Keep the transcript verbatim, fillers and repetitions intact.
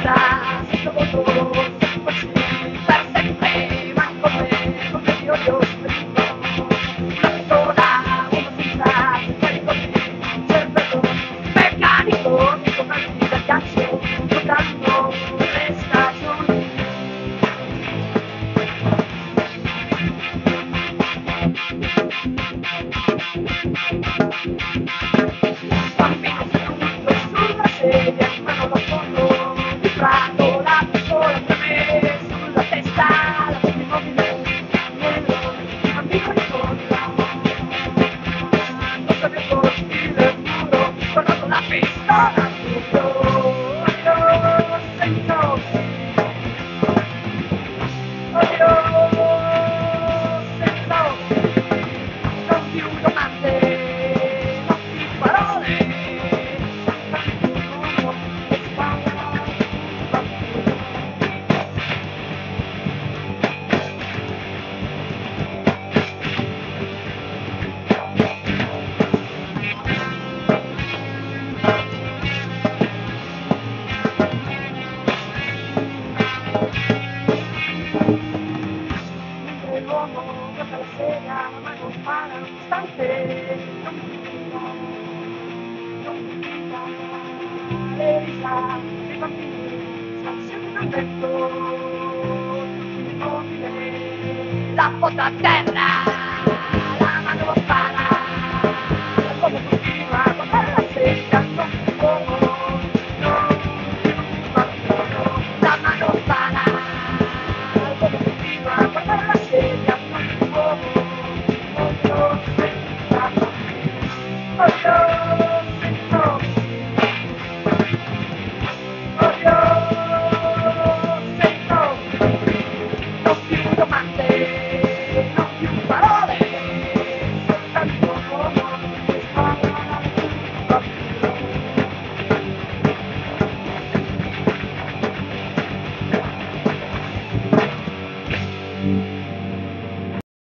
senza sottovoto, così per sempre, ma con me, con me io io speriamo. Non sola, uno senza, poi così, cervello meccanico, mi coperti del ghiaccio, rotando le stagioni. Bambino seduto sulla sedia, in mano la foto di prato, la pistola per me sulla testa, la foto immobile, nero, bambino ricorda, non sapevo lo stile puro, guardando la pistola, io, io, sento, io, sento, non più domande, non più parole, e spalla, mentre l'uomo guarda la sera, la mano spara un istante, non mi dica, non mi dica, le risa dei bambini, stanno sempre nel letto, tutti immobili, la foto a terra.